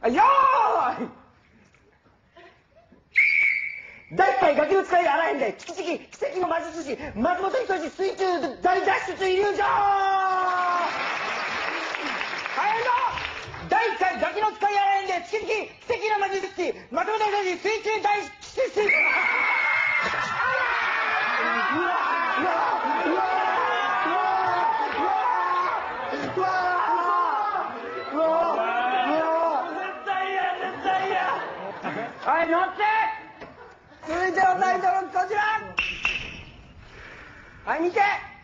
よーい。第1回ガキの使いがあらへんで、チキチキ奇跡の魔術師松本人志水中大脱出イリュージョン。第1回ガキの使いあらへんで、チキチキ奇跡の魔術師松本人志水中大脱出。はい、乗って。続いてのタイトルこちら。はい、見て。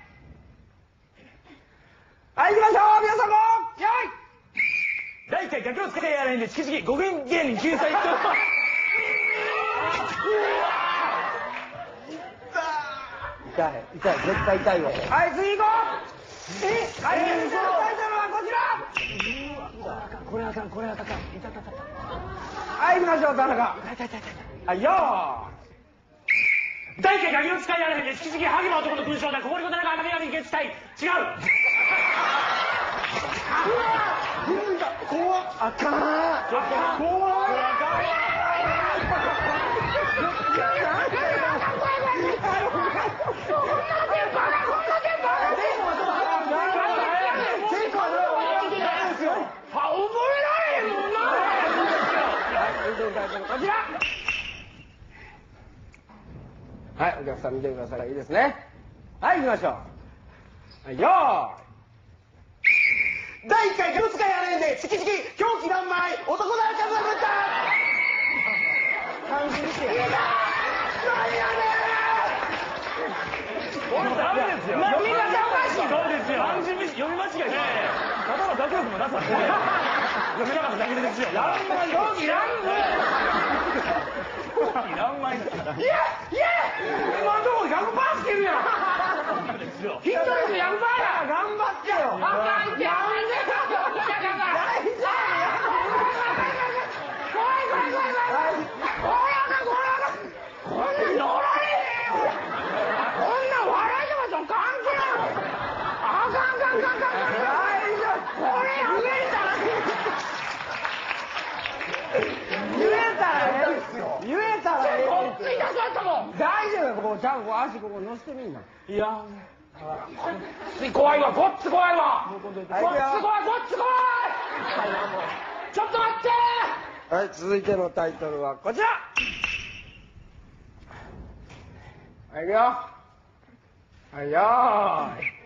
はい、行きましょう。皆さんもよい。第1回ガキの使いやらへんでチキチキ5分芸人救済と。痛い、絶対痛いわ。はい、次行こう。はい、続いてのタイトルはこちら。これあかん。いた。はい、行きましょう、田中。はい、よー。第1回ガキの使いやらへんでチキチキハゲの男の勲章だ。ここにこ田中赤髪ゲッツ隊。違う。怖っ。あかん。怖っ。こちら。はい、お客さん見てください。いいですね。はい、行きましょう。はい、よーい。第1回ガキの使いやらへんでチキチキ狂気乱舞男だらけぶった感心して何やねん。ダメですよ。みんなおかしい。そうですよ。漢字読み間違えただの学力もなさって読みなかっただけですよ。乱舞狂気乱舞いや今のところ100%してるやん。ヒット率100%や。頑張ってよ。あかんって。なんで怖い。こんなん乗られへんよ。こんなん笑いとかと関係ない。あかん。大丈夫。これ言えたらこっちいたそうやったもん。大丈夫よ。ここちゃん足ここ乗せてみんな。いや怖いわ。こっち怖いわ。こっち怖い。ちょっと待って。はい、続いてのタイトルはこちら。はい、いくよ。はい、よーい。